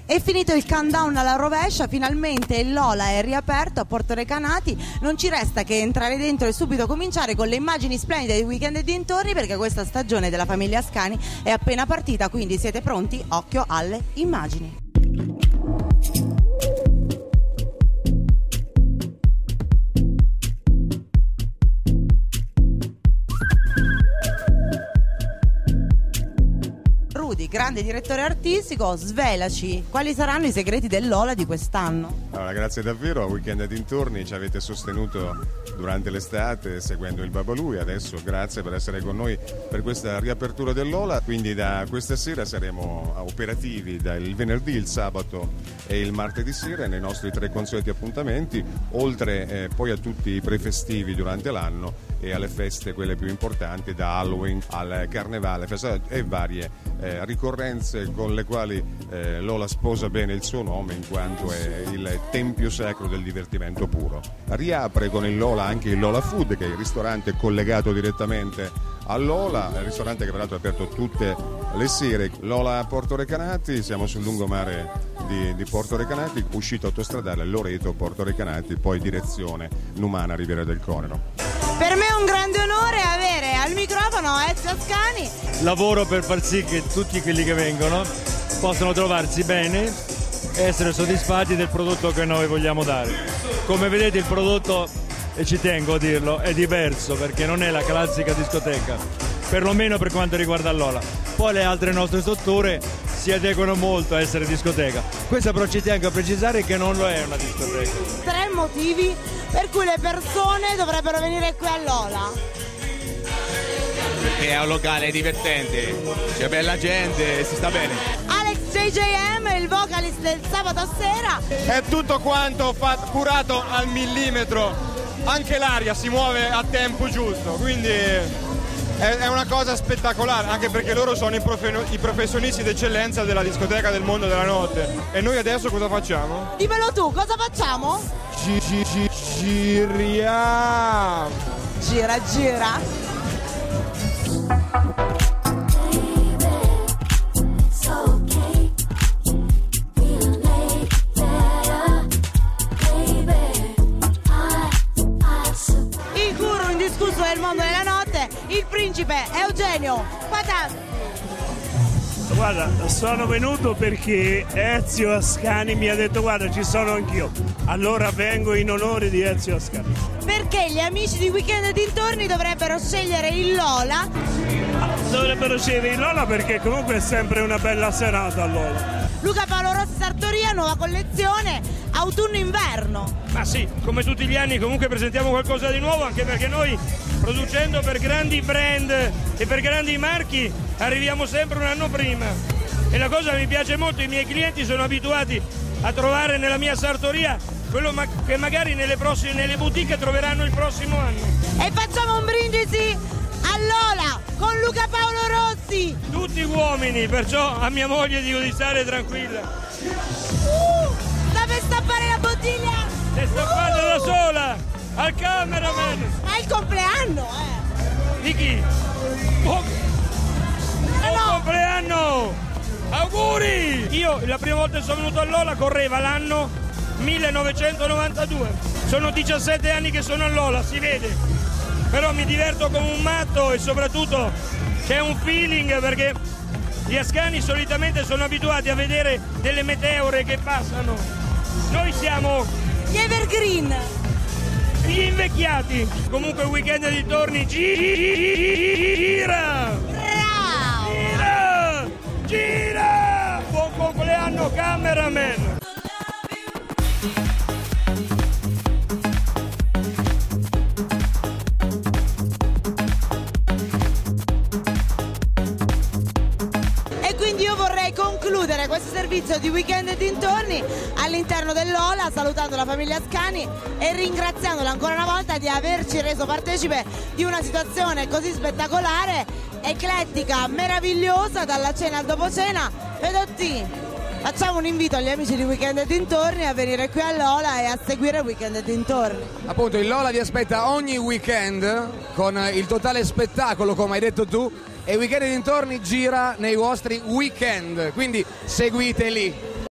È finito il countdown alla rovescia, finalmente il Lola è riaperto a Porto Recanati, non ci resta che entrare dentro e subito cominciare con le immagini splendide di Weekend e dintorni, perché questa stagione della famiglia Ascani è appena partita, quindi siete pronti? Occhio alle immagini. Grande direttore artistico, svelaci quali saranno i segreti del Lola di quest'anno. Allora, grazie davvero a Weekend e dintorni, ci avete sostenuto durante l'estate seguendo il Babalu e adesso grazie per essere con noi per questa riapertura del Lola. Quindi da questa sera saremo operativi dal venerdì, il sabato e il martedì sera nei nostri 3 consueti appuntamenti, oltre poi a tutti i prefestivi durante l'anno e alle feste quelle più importanti, da Halloween al Carnevale e varie ricorrenze con le quali Lola sposa bene il suo nome, in quanto è il tempio sacro del divertimento puro. Riapre con il Lola anche il Lola Food, che è il ristorante collegato direttamente a Lola, il ristorante che peraltro è aperto tutte le sere. Lola a Porto Recanati, siamo sul lungomare di Porto Recanati, uscita autostradale Loreto, Porto Recanati, poi direzione Numana, Riviera del Conero. Per me è un grande onore avere al microfono Ezio Ascani. Lavoro per far sì che tutti quelli che vengono possano trovarsi bene e essere soddisfatti del prodotto che noi vogliamo dare. Come vedete il prodotto, e ci tengo a dirlo, è diverso perché non è la classica discoteca, perlomeno per quanto riguarda Lola. Poi le altre nostre strutture si adeguano molto a essere discoteca. Questa però ci tengo a precisare che non lo è una discoteca. 3 motivi per cui le persone dovrebbero venire qui a Lola. Perché è un locale divertente, c'è bella gente, si sta bene. Alex JJM, il vocalist del sabato sera. È tutto quanto curato al millimetro, anche l'aria si muove a tempo giusto, quindi è una cosa spettacolare, anche perché loro sono i professionisti d'eccellenza della discoteca del mondo della notte. E noi adesso cosa facciamo? Dimmelo tu, cosa facciamo? Giriamo. Gira. Il guru indiscusso del mondo della notte, il principe Eugenio Patasti. Guarda, sono venuto perché Ezio Ascani mi ha detto guarda ci sono anch'io, allora vengo in onore di Ezio Ascani. Perché gli amici di Weekend e dintorni dovrebbero scegliere il Lola? Dovrebbero scegliere il Lola perché comunque è sempre una bella serata a Lola. Luca Paolo Rossi Sartoria, nuova collezione, autunno-inverno. Ma sì, come tutti gli anni comunque presentiamo qualcosa di nuovo, anche perché noi producendo per grandi brand e per grandi marchi arriviamo sempre un anno prima. E la cosa mi piace molto, i miei clienti sono abituati a trovare nella mia sartoria quello che magari nelle boutique troveranno il prossimo anno. E facciamo un brindisi a Lola con Luca Paolo Rossi. Tutti uomini, perciò a mia moglie dico di stare tranquilla. Sta per stappare la bottiglia. È stappata da sola, al cameraman. Ma è il compleanno, Di chi? Buon compleanno! Auguri! Io la prima volta che sono venuto a Lola correva l'anno 1992. Sono 17 anni che sono a Lola, si vede. Però mi diverto come un matto e soprattutto c'è un feeling perché gli ascani solitamente sono abituati a vedere delle meteore che passano. Noi siamo gli evergreen, gli invecchiati. Comunque Weekend e dintorni gira! Gira! Gira! Buon compleanno cameraman! Concludere questo servizio di Weekend e dintorni all'interno del Lola salutando la famiglia Ascani e ringraziandola ancora una volta di averci reso partecipe di una situazione così spettacolare, eclettica, meravigliosa, dalla cena al dopo cena. Vedotti, facciamo un invito agli amici di Weekend e dintorni a venire qui a Lola e a seguire Weekend e dintorni. Appunto il Lola vi aspetta ogni weekend con il totale spettacolo, come hai detto tu, e Weekend e dintorni gira nei vostri weekend, quindi seguiteli.